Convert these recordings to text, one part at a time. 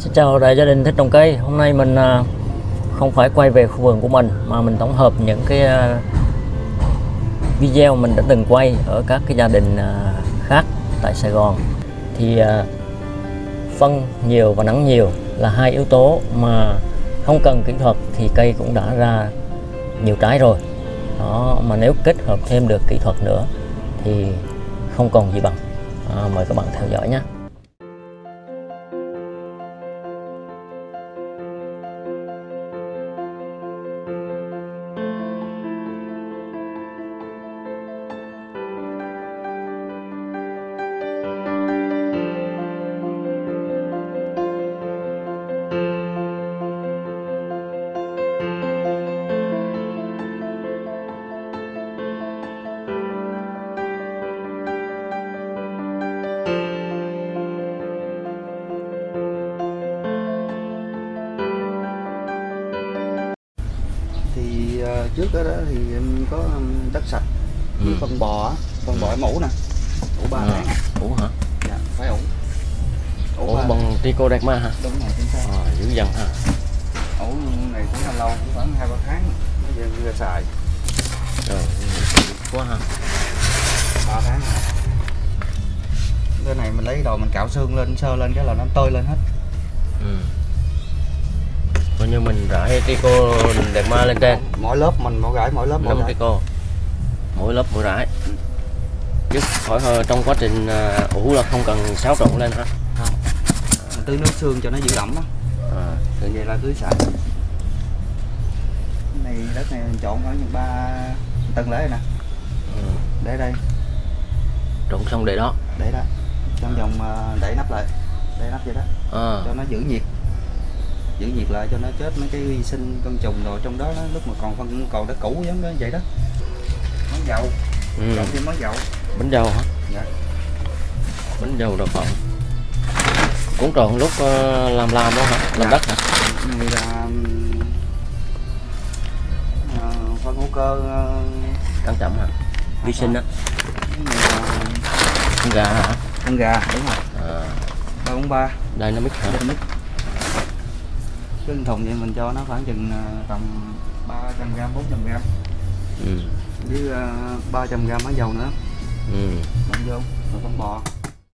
Xin chào đại gia đình thích trồng cây. Hôm nay mình không phải quay về khu vườn của mình mà mình tổng hợp những cái video mình đã từng quay ở các cái gia đình khác tại Sài Gòn. Thì phân nhiều và nắng nhiều là hai yếu tố mà không cần kỹ thuật thì cây cũng đã ra nhiều trái rồi. Đó, mà nếu kết hợp thêm được kỹ thuật nữa thì không còn gì bằng. Mời các bạn theo dõi nhé. Trước đó thì em có đất sạch, phân bò mũ nè, ủ 3 tháng. Ủ hả? Dạ, phải ủ. Ủ bằng Trichoderma hả? Đúng rồi, chính xác. Dữ dằn ha. Ủ này cũng là lâu, cũng khoảng 2-3 tháng mới ra xài. Trời, quá ha. 3 tháng rồi. Cái này mình lấy đầu mình cạo xương lên, sơ lên cái là nó tơi lên hết. Coi như mình rải Trichoderma lên trên. Mỗi lớp mình rải mỗi lớp mỗi Trico. Mỗi lớp mỗi rải. Chứ khỏi trong quá trình ủ là không cần xáo trộn lên hả? Không. Mình tưới nước xương cho nó giữ ẩm á. Từ vậy là tưới xài. Này đất này mình trộn khoảng chừng 3 tầng lễ nè. Để đây. Trộn xong để đó. Để đó. Trong vòng đậy nắp lại. Đậy nắp vậy đó. Cho nó giữ nhiệt. Giữ nhiệt lại cho nó chết mấy cái vi sinh côn trùng rồi trong đó nó, lúc mà còn đất cũ giống đó vậy đó. Món dầu. Trộn thêm món dầu. Bánh dầu hả? Dạ. Bánh dầu đậu phộng. Cũng trộn lúc làm đó hả? Làm đất hả? Này là phân hữu cơ Cẩn chậm hả? Vi sinh á. Con gà hả? Con gà, đúng rồi. 343. Dynamic hả? Dynamic. Cái thùng vậy mình cho nó khoảng chừng tầm 300g, 400g. Với 300g mỡ dầu nữa. Đổ vô, rồi con bò.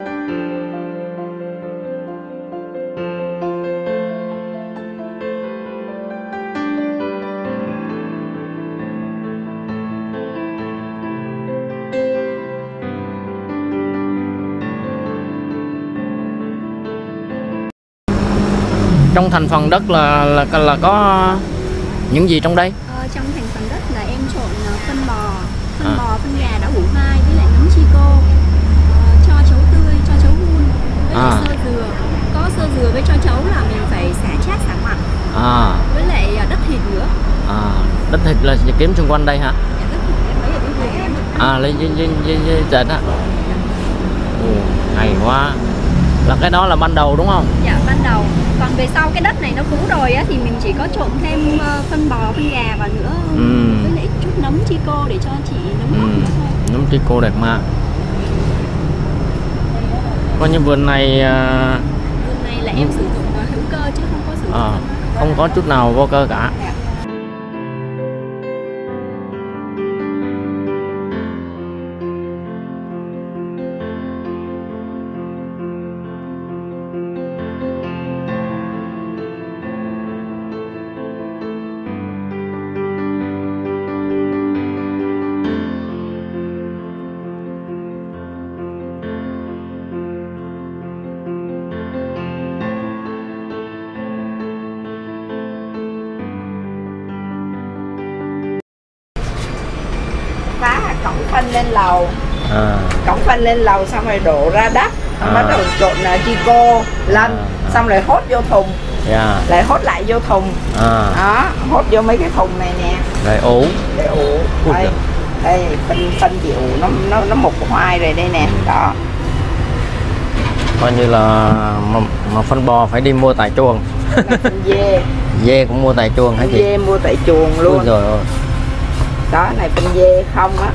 Trong thành phần đất là có những gì trong đây? Trong thành phần đất là em trộn phân bò, phân gà đã ủ 2 với lại nấm Trico, cho chấu tươi, cho chấu hun với lại sơ dừa. Có sơ dừa với cho chấu là mình phải xả chát xả mặn. Với lại đất thịt nữa. Đất thịt là kiếm xung quanh đây hả? Dạ, đất thịt em lấy ở bên vườn em. Lấy trên á. Hay quá. Là cái đó là ban đầu đúng không? Dạ, ban đầu. Còn về sau cái đất này nó cũ rồi á thì mình chỉ có trộn thêm phân bò, phân gà vào nữa. Với lại chút nấm Trico để cho chị nấm mốc nữa thôi. Nấm Trico đẹp mà. Coi như vườn này là em sử dụng hữu cơ chứ không có sử dụng không có chút nào vô cơ cả. Dạ. Phá cổng phân lên lầu, cổng phân lên lầu xong rồi đổ ra đất, bắt đầu trộn Trico lên, xong rồi hốt vô thùng, lại hốt lại vô thùng, đó, hốt vô mấy cái thùng này nè, rồi ủ, đây phân chị ủ nó mục hoài rồi đây nè, đó. Coi như là mà phân bò phải đi mua tại chuồng. Phân dê. Dê cũng mua tại chuồng hả chị? Dê mua tại chuồng luôn. Rồi. Đó, này phân dê không á.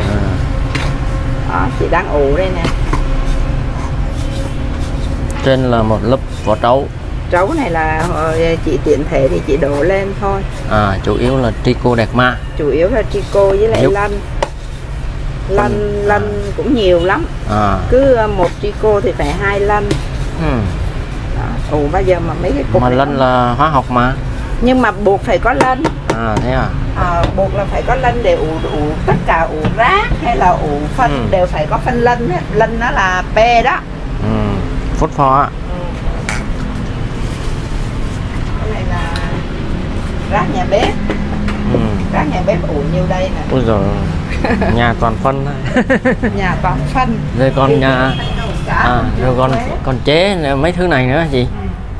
Đó, chị đang ủ đây nè. Trên là một lớp vỏ trấu. trấu này là chị tiện thể thì chị đổ lên thôi. Chủ yếu là trico đẹp ma. Chủ yếu là trico với lại lân cũng nhiều lắm. Cứ một trico thì phải 2 lân. Bây giờ mà mấy cái cục mà lân là hóa học mà. Nhưng mà buộc phải có lân. Thế à? Buộc là phải có lân để ủ tất cả, ủ rác hay là ủ phân đều phải có phân lân hết. Lân nó là P đó. Phốt pho á. Cái này là rác nhà bếp. Rác nhà bếp ủ nhiêu đây nè. Ôi giời, nhà toàn phân thôi. Nhà toàn phân. Rồi còn nhà rồi còn chế mấy thứ này nữa gì?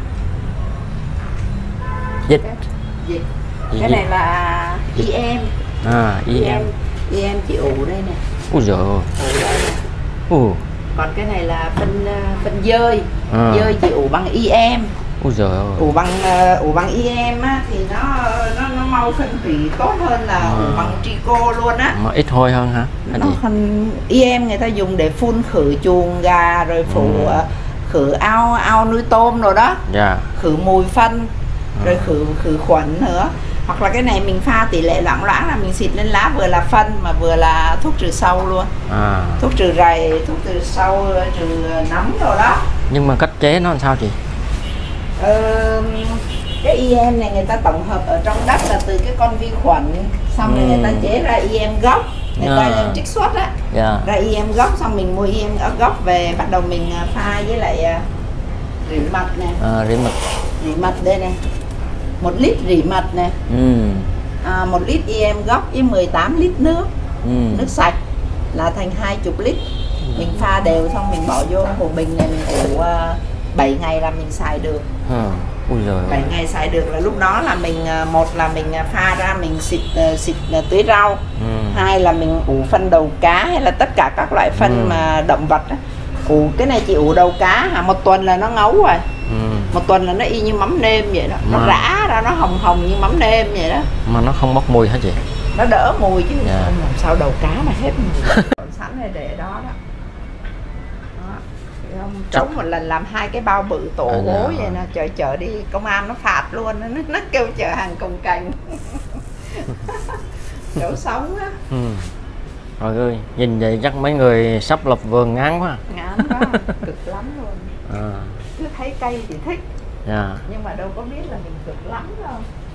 Dịch. Cái này là EM. EM chị ủ đây nè. Ôi giời. Còn cái này là phân dơi. Dơi chị ủ bằng EM. Ôi giời ơi. Ủ bằng EM á thì nó mau phân hủy tốt hơn là ủ bằng trico luôn á. Mà ít hôi hơn hả? EM người ta dùng để phun khử chuồng gà rồi khử ao nuôi tôm rồi đó. Khử mùi phân rồi khử khuẩn nữa. Hoặc là cái này mình pha tỷ lệ loãng là mình xịt lên lá, vừa là phân mà vừa là thuốc trừ sâu luôn. Thuốc trừ rầy, thuốc trừ sâu, trừ nấm rồi đó. Nhưng mà cách chế nó làm sao chị? Cái EM này người ta tổng hợp ở trong đất là từ cái con vi khuẩn, xong rồi người ta chế ra EM gốc, người ta trích xuất á, ra EM gốc, xong mình mua EM gốc về, bắt đầu mình pha với lại rỉ mật nè. Rỉ mật đây nè, 1 lít rỉ mật nè, 1 lít EM gốc với 18 lít nước, nước sạch là thành 20 lít. Mình pha đều xong mình bỏ vô hồ bình này, mình ủ 7 ngày là mình xài được. 7 ngày xài được là lúc đó là mình, một là mình pha ra mình xịt tưới rau, 2 là mình ủ phân đầu cá hay là tất cả các loại phân mà động vật đó. Cái này chị ủ đầu cá 1 tuần là nó ngấu rồi. 1 tuần là nó y như mắm nêm vậy đó, nó rã ra, nó hồng hồng như mắm nêm vậy đó. Mà nó không bốc mùi hả chị? Nó đỡ mùi chứ. Làm sao đầu cá mà hết mùi. Sẵn này để đó đó. Trống một lần làm 2 cái bao bự tổ gối vậy nè, chở đi công an nó phạt luôn, nó kêu chở hàng cồng cành. Chỗ sống á. Trời ơi, nhìn vậy chắc mấy người sắp lập vườn ngán quá. Ngán quá, cực lắm luôn. Cứ thấy cây thì thích, nhưng mà đâu có biết là mình cực lắm đâu.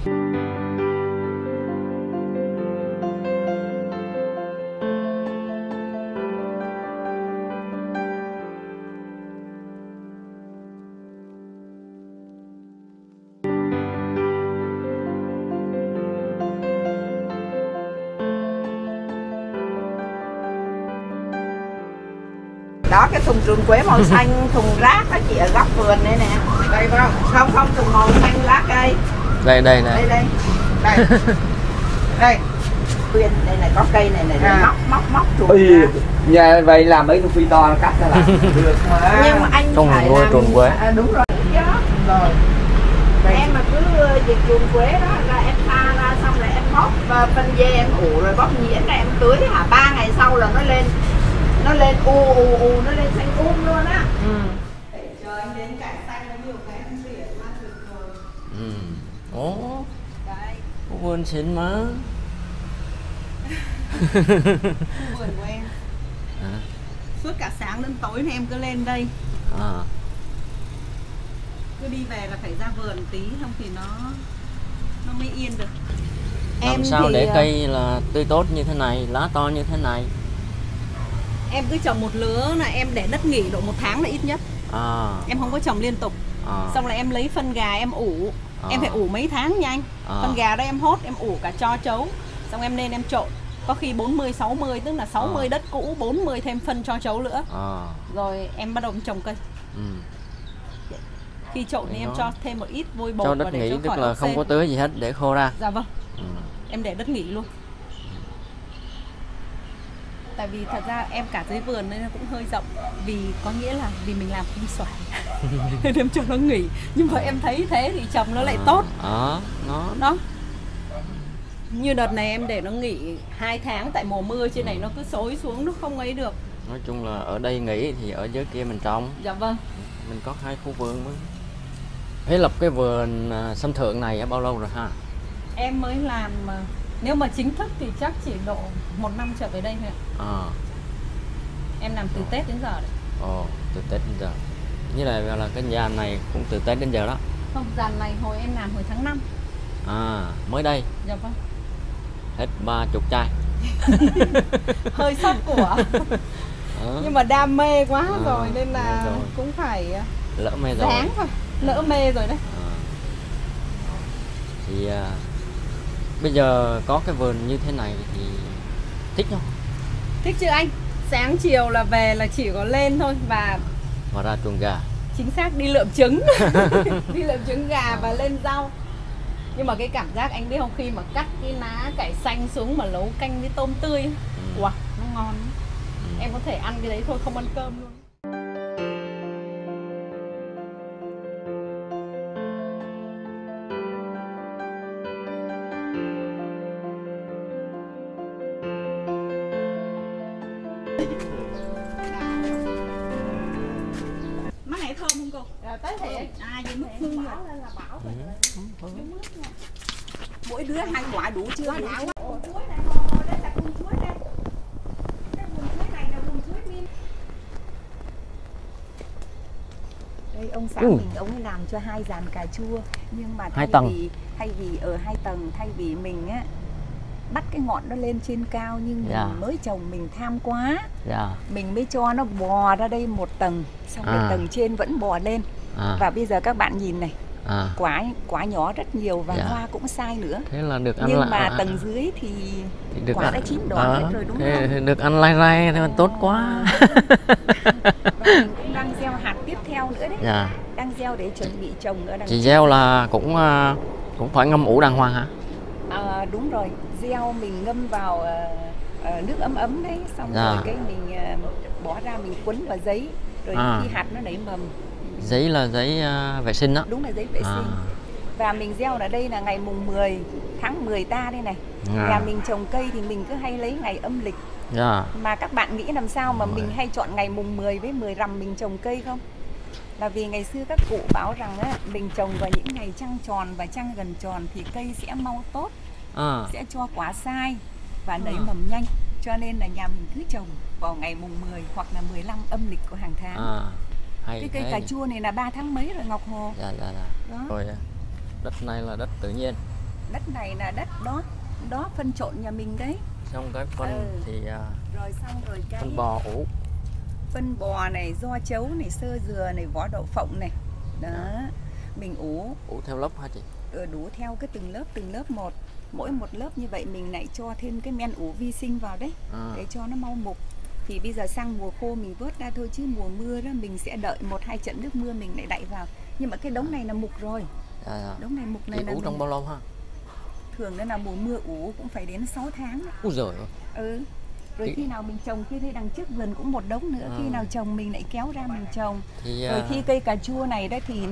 Đó, cái thùng trường quế màu xanh, thùng rác đó chị, ở góc vườn đây nè. Đây phải không? Không, thùng màu xanh lá cây. Đây nè. Đây. Đây này có cây này móc chuột. Nhà vậy làm mấy con phi to nó cắt ra là được mà. Nhưng mà anh phải làm chuồn quế. Đúng rồi. Rồi. Em mà cứ dịch chuồn quế đó ra em pha ra xong rồi em bóp phân dê em ủ rồi bóp nhuyễn ra em tưới 3 ngày sau là nó lên nó lên xanh luôn á. Trời, anh đến cảnh xanh nó nhiều cái ăn biển mà được rồi. Đây. Có vườn xịn mà. Vườn của em. Suốt cả sáng đến tối này em cứ lên đây. Cứ đi về là phải ra vườn tí, không thì nó mới yên được. Làm sao để cây là tươi tốt như thế này, lá to như thế này? Em cứ trồng một lứa là em để đất nghỉ độ 1 tháng là ít nhất. Em không có trồng liên tục. Xong là em lấy phân gà em ủ. Em phải ủ mấy tháng nha anh. Phân gà đó em hốt, em ủ cả cho trấu. Xong em lên em trộn. Có khi 40-60, tức là 60 đất cũ, 40 thêm phân cho trấu nữa. Rồi em bắt đầu trồng cây. Khi trộn thì em cho thêm một ít vôi bột cho đất nghỉ, tức là không có tưới gì hết để khô ra. Dạ vâng. Em để đất nghỉ luôn. Tại vì thật ra em cả dưới vườn nên nó cũng hơi rộng. Vì có nghĩa là vì mình làm không xoài nên em cho nó nghỉ. Nhưng mà em thấy thế thì trồng nó lại tốt. Đó. Như đợt này em để nó nghỉ 2 tháng tại mùa mưa trên này nó cứ xối xuống, nó không ấy được. Nói chung là ở đây nghỉ thì ở dưới kia mình trồng. Dạ vâng. Mình có 2 khu vườn mới. Thế lập cái vườn sân thượng này bao lâu rồi ha? Em mới làm, nếu mà chính thức thì chắc chỉ độ 1 năm trở về đây thôi ạ. Em làm từ Tết đến giờ đấy. Từ Tết đến giờ. Như là cái nhà này cũng từ Tết đến giờ đó. Không, dàn này hồi em làm hồi tháng 5. Mới đây. Dạ vâng. Hết 30 chai. Hơi sót của. Nhưng mà đam mê quá rồi nên là cũng phải lỡ mê rồi. Dáng thôi, lỡ mê rồi đấy. Thì bây giờ có cái vườn như thế này thì thích không? Thích chứ anh. Sáng chiều là về là chỉ có lên thôi và ra chuồng gà. Chính xác, đi lượm trứng. Đi lượm trứng gà và lên rau. Nhưng mà cái cảm giác anh biết không, khi mà cắt cái lá cải xanh xuống mà nấu canh với tôm tươi, wow, nó ngon. Em có thể ăn cái đấy thôi, không ăn cơm luôn. Má này thơm không cô? Tới thiệt. Vậy nước hương là bảo mỗi đứa 2 quả đủ chưa? Đủ chuối này, đây là vườn chuối đây. Cái vườn chuối này là vườn chuối min. Đây ông xã mình, ông ấy làm cho 2 dàn cà chua, nhưng mà thay vì ở 2 tầng, thay vì mình á bắt cái ngọn nó lên trên cao, nhưng mình mới trồng mình tham quá, mình mới cho nó bò ra đây 1 tầng, xong cái tầng trên vẫn bò lên. Và bây giờ các bạn nhìn này, quả nhỏ rất nhiều và hoa cũng sai nữa. Thế là được ăn. Nhưng mà tầng dưới thì quả đã chín đỏ hết rồi, đúng không? Được ăn lai rai thì tốt quá. Và mình cũng đang gieo hạt tiếp theo nữa đấy. Đang gieo để chuẩn bị trồng ở đằng Chị gieo là cũng phải ngâm ủ đàng hoàng hả? Đúng rồi, gieo mình ngâm vào nước ấm ấm đấy, xong rồi cái mình bỏ ra, mình quấn vào giấy, rồi khi hạt nó nảy mầm. Giấy là giấy vệ sinh đó. Đúng là giấy vệ sinh. Và mình gieo ở đây là ngày mùng 10 tháng 10 ta đây này. Nhà mình trồng cây thì mình cứ hay lấy ngày âm lịch. Mà các bạn nghĩ làm sao mà mình hay chọn ngày mùng 10 với 10 rằm mình trồng cây không? Là vì ngày xưa các cụ bảo rằng á, mình trồng vào những ngày trăng tròn và trăng gần tròn thì cây sẽ mau tốt, sẽ cho quả sai và nảy mầm nhanh. Cho nên là nhà mình cứ trồng vào ngày mùng 10 hoặc là 15 âm lịch của hàng tháng. Cái cây cà chua này là 3 tháng mấy rồi Ngọc Hồ. Đó. Rồi đất này là đất tự nhiên. Đất này là đất đó phân trộn nhà mình đấy. Xong cái phân thì rồi xong rồi cái phân bò ủ. Phân bò này, giò chấu này, sơ dừa này, vỏ đậu phộng này. Đó. Mình ủ theo lớp hả chị? Đủ theo cái từng lớp một. Mỗi một lớp như vậy mình lại cho thêm cái men ủ vi sinh vào đấy, để cho nó mau mục. Thì bây giờ sang mùa khô mình vớt ra thôi, chứ mùa mưa đó mình sẽ đợi 1-2 trận nước mưa mình lại đậy vào. Nhưng mà cái đống này là mục rồi. Đống này mục này là ủ trong bao lâu ha? Thường đó là mùa mưa ủ cũng phải đến 6 tháng. Úi giời ơi. Rồi khi nào mình trồng, khi thấy đằng trước vườn cũng một đống nữa, khi nào trồng mình lại kéo ra mình trồng. Rồi khi cây cà chua này đấy thì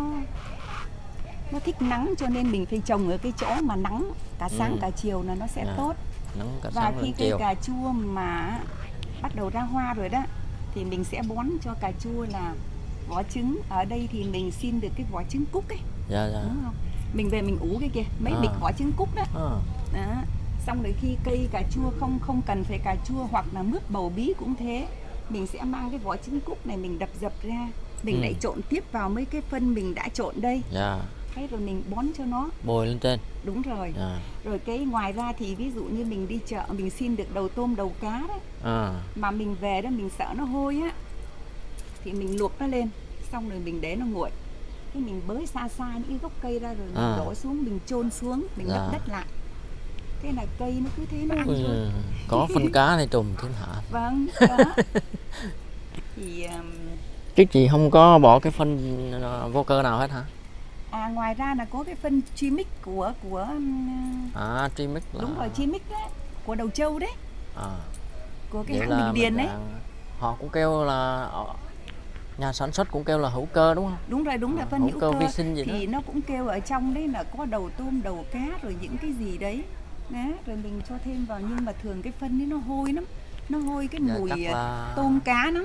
nó thích nắng, cho nên mình phải trồng ở cái chỗ mà nắng cả sáng cả chiều là nó sẽ tốt. Và khi cây cà chua mà bắt đầu ra hoa rồi đó thì mình sẽ bón cho cà chua là vỏ trứng. Ở đây thì mình xin được cái vỏ trứng cúc ấy. Đúng không? Mình về mình ủ cái kia, mấy bịch vỏ trứng cúc đó. Đó. Xong rồi khi cây cà chua không cần phải cà chua hoặc là mướp bầu bí cũng thế, mình sẽ mang cái vỏ trứng cúc này mình đập dập ra, mình lại trộn tiếp vào mấy cái phân mình đã trộn đây. Thế rồi mình bón cho nó, bồi lên trên. Đúng rồi. Rồi cái ngoài ra thì ví dụ như mình đi chợ mình xin được đầu tôm đầu cá đó, mà mình về đó mình sợ nó hôi á, thì mình luộc nó lên, xong rồi mình để nó nguội. Cái mình bới xa những cái gốc cây ra, rồi mình đổ xuống, mình chôn xuống, mình đắp đất lại. Thế là cây nó cứ thế nó ăn thôi. Có phân cá này trùm thiên hạ. Vâng, đó. Thì chứ chị không có bỏ cái phân vô cơ nào hết hả? Ngoài ra là có cái phân Trimix của Trimix là... Đúng rồi, Trimix đấy, của Đầu Châu đấy. Của cái hãng Bình Điền đấy. Họ cũng kêu là nhà sản xuất cũng kêu là hữu cơ đúng không? Đúng rồi, đúng là phân hữu cơ vi sinh gì thì đó. Nó cũng kêu ở trong đấy là có đầu tôm, đầu cá rồi những cái gì đấy. Đó, rồi mình cho thêm vào, nhưng mà thường cái phân ấy nó hôi lắm. Nó hôi cái mùi tôm cá lắm.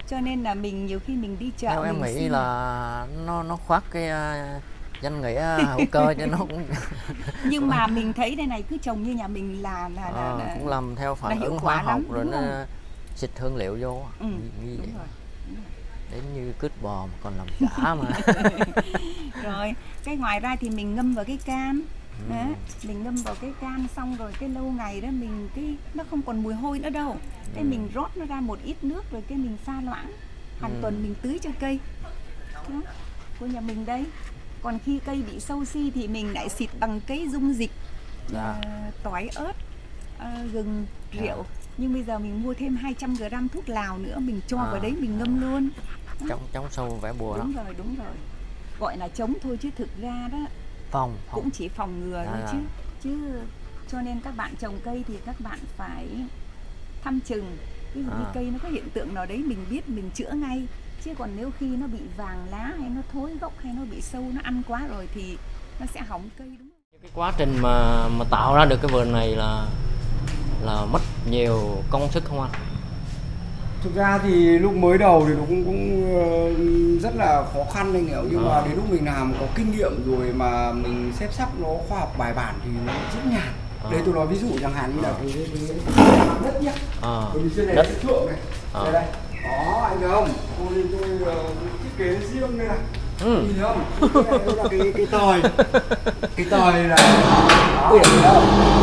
Cho nên là mình nhiều khi mình đi chợ theo em nghĩ là nó khoác cái danh nghĩa hữu cơ cho nó cũng nhưng mà mình thấy đây này, cứ trồng như nhà mình là cũng làm theo phản ứng hóa học rồi nó xịt hương liệu vô như vậy. Đến như cứt bò mà còn làm giả mà. Rồi cái ngoài ra thì mình ngâm vào cái can. Đấy, mình ngâm vào cái can xong rồi cái lâu ngày đó mình nó không còn mùi hôi nữa đâu. Cái mình rót nó ra một ít nước rồi cái mình pha loãng. Hàng tuần mình tưới cho cây. Đó, của nhà mình đây. Còn khi cây bị sâu si thì mình lại xịt bằng cái dung dịch tỏi ớt, gừng, rượu. Nhưng bây giờ mình mua thêm 200g thuốc lào nữa, mình cho vào đấy mình ngâm luôn. Chống sâu vẽ bùa. Đúng rồi. Gọi là chống thôi chứ thực ra đó phòng cũng chỉ phòng ngừa thôi chứ cho nên các bạn trồng cây thì các bạn phải thăm chừng. Ví dụ như cây nó có hiện tượng nào đấy mình biết mình chữa ngay, chứ còn nếu khi nó bị vàng lá hay nó thối gốc hay nó bị sâu nó ăn quá rồi thì nó sẽ hỏng cây, đúng không? Cái quá trình mà tạo ra được cái vườn này là mất nhiều công sức không anh? Thực ra thì lúc mới đầu thì nó cũng rất là khó khăn anh hiểu, nhưng mà đến lúc mình làm có kinh nghiệm rồi mà mình xếp sắp nó khoa học bài bản thì nó rất nhàn. Đây tôi nói ví dụ chẳng hạn như là cái đất nhá, bởi vì trên này đất thượng này, đây đó anh thấy không? Tôi thiết kế riêng đây này. Nhìn thấy không? Cái này là cái tời là biển đâu.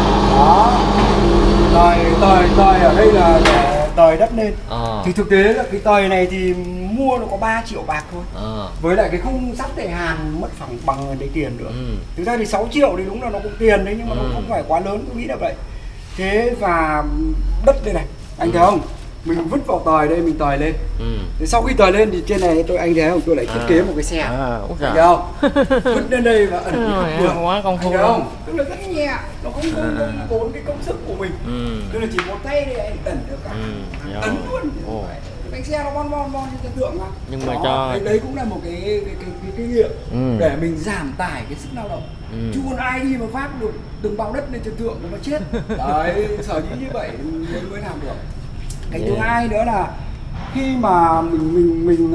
Đó. Tời ở đây là tời đất lên. Thì thực tế là cái tời này thì mua nó có 3 triệu bạc thôi. Với lại cái khung sắt để hàn mất khoảng bằng đấy tiền nữa. Thực ra thì 6 triệu thì đúng là nó cũng tiền đấy, nhưng mà nó không phải quá lớn, tôi nghĩ là vậy. Thế và đất đây này, anh thấy không? Mình vứt vào tời đây, mình tời lên. Thì sau khi tời lên thì trên này tôi anh thấy không, tôi lại thiết kế một cái xe. Anh thấy không? Vứt lên đây và ẩn cái vườn. Quá công phu không? Tức là rất nhẹ, nó không tốn cái công sức của mình. Tức là chỉ một tay đây anh ẩn được cả. Ấn luôn. Cái xe nó bon như cái tượng mà. Nhưng mà cho đấy cũng là một cái kinh nghiệm để mình giảm tải cái sức lao động. Chứ còn ai đi mà phát được từng bao đất lên trên tượng nó chết. Đấy, sở dĩ như vậy mới làm được. Cái thứ hai nữa là khi mà mình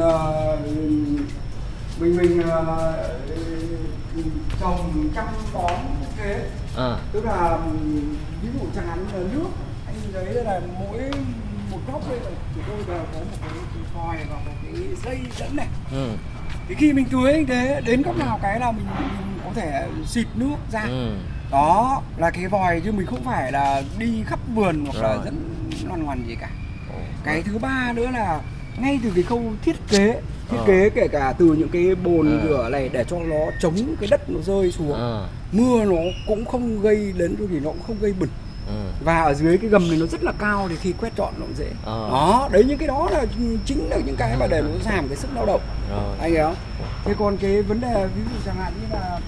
trồng chăm bón thế, tức là ví dụ chẳng hạn như là nước, anh thấy là mỗi một góc đây là chúng tôi đều có một cái vòi và một cái dây dẫn này. Thì khi mình tưới anh thế đến góc nào cái là mình có thể xịt nước ra. Đó là cái vòi, chứ mình không phải là đi khắp vườn hoặc là dẫn loằn ngoằn gì cả. Cái thứ ba nữa là ngay từ cái khâu thiết kế kể cả từ những cái bồn rửa này để cho nó chống cái đất nó rơi xuống, mưa nó cũng không gây đến thì nó cũng không gây bẩn. Và ở dưới cái gầm này nó rất là cao thì khi quét dọn nó cũng dễ. Đó, đấy những cái đó là chính là những cái mà để nó giảm cái sức lao động. Anh hiểu không? Thế còn cái vấn đề ví dụ chẳng hạn như là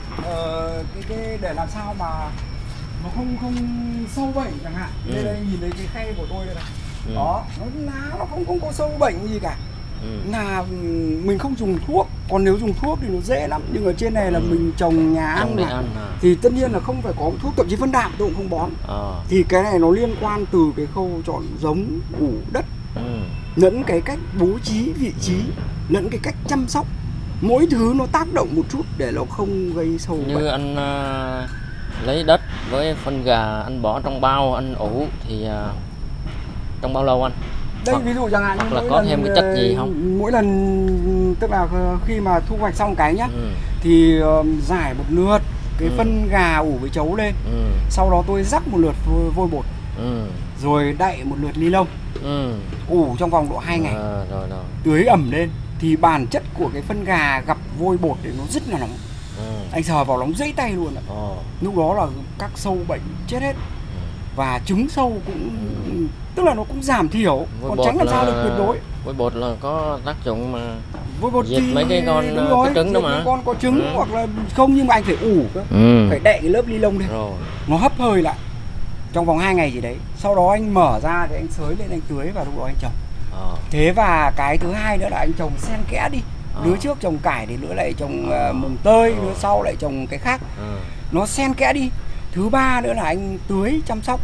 cái để làm sao mà nó không sâu bệnh chẳng hạn. Đây nhìn thấy cái khay của tôi đây này. Đó, nó không có sâu bệnh gì cả. Là mình không dùng thuốc, còn nếu dùng thuốc thì nó dễ lắm. Nhưng ở trên này là mình trồng nhà ăn mà, thì tất nhiên là không phải có thuốc, thậm chí phân đạm tôi cũng không bón. Thì cái này nó liên quan từ cái khâu chọn giống, ủ đất, lẫn cái cách bố trí vị trí, lẫn cái cách chăm sóc. Mỗi thứ nó tác động một chút để nó không gây sâu bệnh. Như anh lấy đất với phân gà anh bỏ trong bao anh ủ thì trong bao lâu anh? Đây ví dụ chẳng hạn hoặc là có thêm cái chất gì không? Mỗi lần tức là khi mà thu hoạch xong cái nhá, thì rải một lượt cái phân gà ủ với chấu lên. Sau đó tôi rắc một lượt vôi bột. Rồi đậy một lượt ni lông. Ủ trong vòng độ 2 ngày. Tưới ẩm lên thì bản chất của cái phân gà gặp vôi bột thì nó rất là nóng. Anh sờ vào nóng dãy tay luôn ạ. Lúc đó là các sâu bệnh chết hết. Và trứng sâu cũng tức là nó cũng giảm thiểu, còn tránh làm sao được tuyệt đối. Vôi bột là có tác dụng mà vôi bột diệt mấy cái con cái trứng đó mà. Con có trứng hoặc là không, nhưng mà anh phải ủ cơ. Phải đậy cái lớp ni lông lên. Nó hấp hơi lại trong vòng 2 ngày gì đấy. Sau đó anh mở ra để anh xới lên anh tưới và lúc đó anh trồng. Thế và cái thứ hai nữa là anh trồng xen kẽ đi. Lứa trước trồng cải thì lứa lại trồng mùng tơi, lứa sau lại trồng cái khác. Nó xen kẽ đi. Thứ ba nữa là anh tưới chăm sóc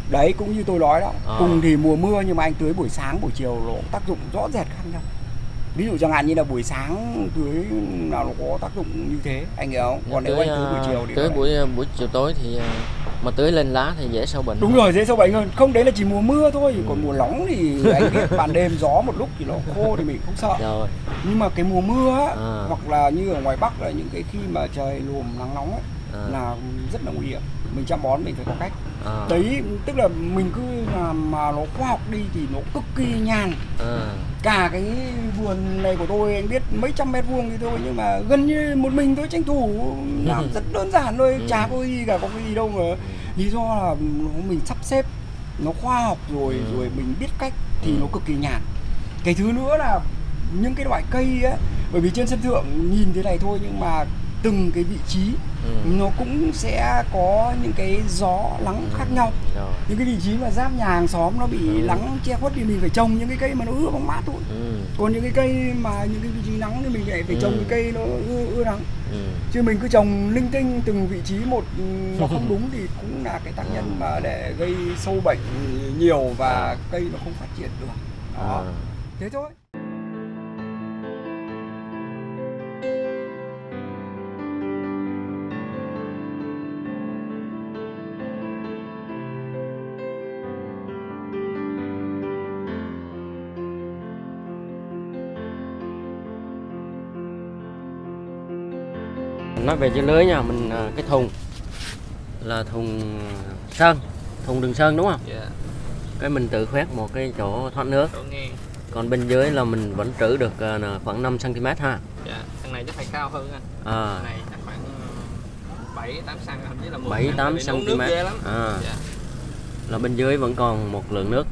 Đấy, cũng như tôi nói đó, cùng thì mùa mưa nhưng mà anh tưới buổi sáng buổi chiều nó tác dụng rõ rệt khác nhau. Ví dụ chẳng hạn như là buổi sáng tưới nào nó có tác dụng như thế, anh hiểu không? Còn nếu anh tưới buổi chiều thì tưới buổi chiều tối thì mà tưới lên lá thì dễ sâu bệnh. Đúng rồi, dễ sâu bệnh hơn. Không, đấy là chỉ mùa mưa thôi, còn mùa nóng thì anh biết ban đêm gió một lúc thì nó khô thì mình không sợ. Rồi. Nhưng mà cái mùa mưa á, hoặc là như ở ngoài Bắc là những cái khi mà trời lùm nắng nóng ấy, là rất là nguy hiểm. Mình chăm bón mình phải có cách. Đấy, tức là mình cứ làm mà nó khoa học đi thì nó cực kỳ nhàn. Cả cái vườn này của tôi anh biết mấy trăm mét vuông thì thôi, nhưng mà gần như một mình tôi tranh thủ làm rất đơn giản thôi, chả có gì cả, có cái gì đâu mà. Lý do là mình sắp xếp nó khoa học rồi mình biết cách thì nó cực kỳ nhàn. Cái thứ nữa là những cái loại cây á, bởi vì trên sân thượng nhìn thế này thôi nhưng mà từng cái vị trí nó cũng sẽ có những cái gió nắng khác nhau. Những cái vị trí mà giáp nhà hàng xóm nó bị nắng che khuất thì mình phải trồng những cái cây mà nó ưa bóng mát thôi. Còn những cái cây mà những cái vị trí nắng thì mình lại phải trồng cái cây nó ưa nắng. Chứ mình cứ trồng linh tinh từng vị trí một nó không đúng thì cũng là cái tác nhân mà để gây sâu bệnh nhiều và cây nó không phát triển được. Đó. Thế thôi. Nói về dưa lưới nha, mình cái thùng là thùng sơn, thùng đường sơn đúng không? Cái mình tự khoét một cái chỗ thoát nước. Còn bên dưới là mình vẫn trữ được khoảng 5 cm ha. Dạ, thằng này chắc phải cao hơn anh. Thằng này chắc khoảng 7-8 cm, thậm chí là 7-8 cm. Là bên dưới vẫn còn một lượng nước.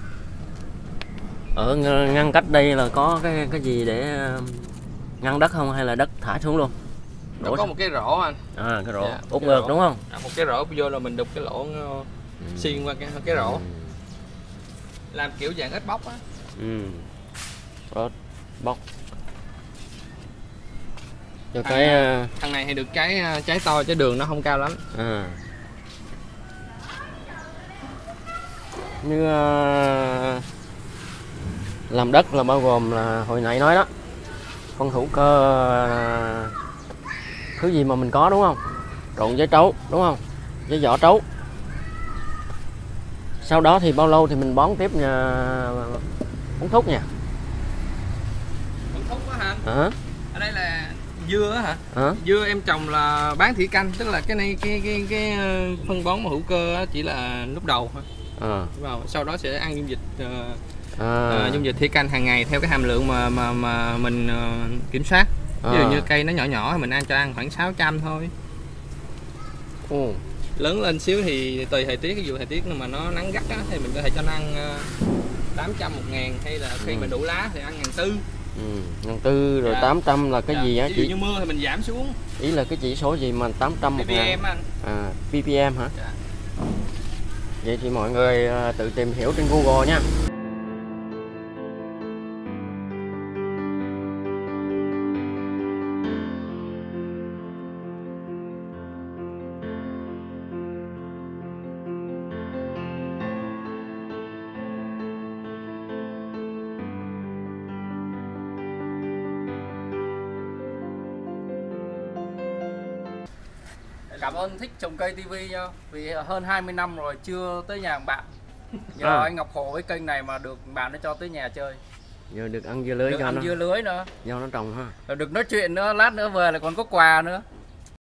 Ở ngăn cách đây là có cái gì để ngăn đất không hay là đất thả xuống luôn? Nó có một cái rổ anh. Cái rổ út ngược đúng không? Một cái rổ vô là mình đục cái lỗ xuyên qua cái rổ. Làm kiểu dạng ếch bóc á. Ếch bóc. Cho thằng này thì được cái trái to, trái đường nó không cao lắm. Như làm đất là bao gồm là hồi nãy nói đó, phân hữu cơ thứ gì mà mình có đúng không? Trộn với trấu đúng không? Với vỏ trấu. Sau đó thì bao lâu thì mình bón tiếp uống thuốc nha? Uống thuốc á hả? Ở đây là dưa á hả? Dưa em trồng là bán thủy canh, tức là cái này cái phân bón mà hữu cơ chỉ là lúc đầu thôi. Sau đó sẽ ăn dung dịch dung dịch thủy canh hàng ngày theo cái hàm lượng mà mình kiểm soát. Ví dụ như cây nó nhỏ nhỏ thì mình cho ăn khoảng 600 thôi. Lớn lên xíu thì tùy thời tiết, ví dụ thời tiết mà nó nắng gắt á, thì mình có thể cho nó ăn 800, 1000, hay là khi mà đủ lá thì ăn 1400. 1400 rồi 800 là cái gì á chị? Ví dụ như mưa thì mình giảm xuống. Ý là cái chỉ số gì mà 800 1000? ppm anh. ppm hả? Vậy thì mọi người tự tìm hiểu trên Google nha. Cảm ơn Thích Trồng Cây TV nha. Vì hơn 20 năm rồi chưa tới nhà bạn. Nhờ anh Ngọc Hồ với kênh này mà được bạn nó cho tới nhà chơi. Giờ được ăn dưa lưới, được cho ăn nó dưa lưới nữa. Do nó trồng ha. Rồi được nói chuyện nữa, lát nữa về là còn có quà nữa.